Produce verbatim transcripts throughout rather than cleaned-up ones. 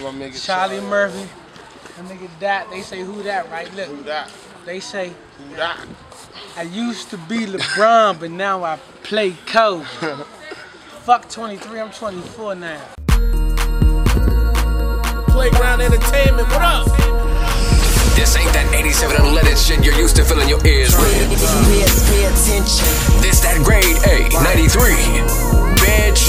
my nigga Charlie Murphy. That nigga that, they say who that, right? Look. Who that? They say Who that? I used to be LeBron, but now I play Kobe. Fuck twenty-three, I'm twenty-four now. Playground Entertainment, what up? This ain't that eighty-seven unleaded shit you're used to filling your ears with. Pay, pay attention. This that grade A, ninety-three. Bitch.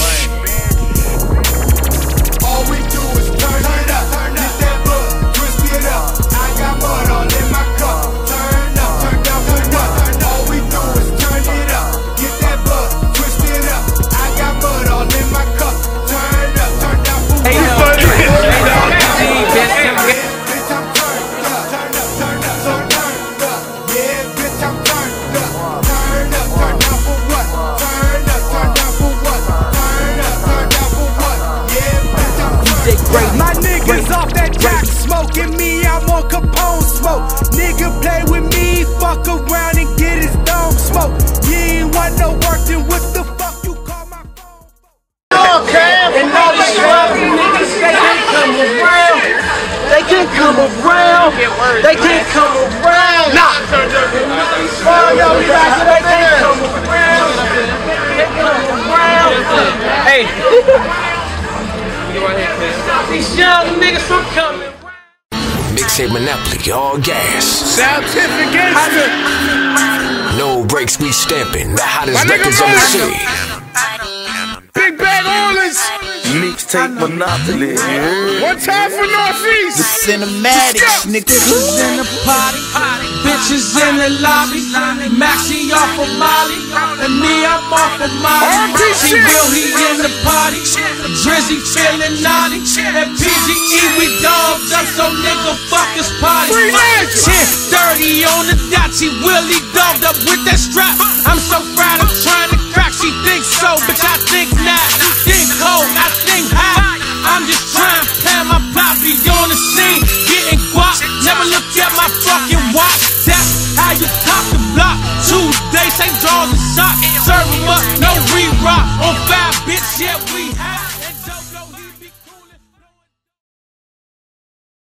All we do is turn it up, turn up that book, twist it up. I got mud all in my cup. Turn up, turn down, turn up. All we do is turn it up, get that book, twist it up. I got mud all in my cup. Turn up, turn down for what? Hey, yo, bitch, I'm turned up, turn up, turn up, so turned up. Yeah, bitch, I'm turned up. Turn up, turn down for what? Turn up, turn down for what? Turn up, turn down for what? Yeah, bitch, I'm turned up. My niggas off that jack, smoking me, I'm on Capone smoke. Nigga play with me, fuck around and get his dome smoke. You ain't want no work, then what the fuck you call my phone? okay, and all these fucking niggas, they can't come around. They can't come around. They can't come around. Nah. All y'all guys, they can't come around. They come around. Hey. These young niggas from coming around. Mixtape Monopoly, all gas. Scientific gangster. No breaks, we stamping the hottest records on the city. Big bag Orleans. Mixtape Monopoly. One time for Northeast. The cinematics, niggas in the party, bitches in the lobby, Maxie off of Molly, and me I'm off of Molly. She will, he in the party, Drizzy feeling naughty, and P G E we dogged up, so nigga fuck his party. ten thirty on the dot, she Willie dogged up with that strap. I'm so proud, I'm trying to crack, she thinks so, bitch I think not. Think cold, I think hot. I'm just trying to have my poppy on the scene, getting guap. Never look at my fucking watch. That's how you cop the block. Two days, same drawers and socks. Serve 'em up, no re-rock. On five, bitch, yeah, we have.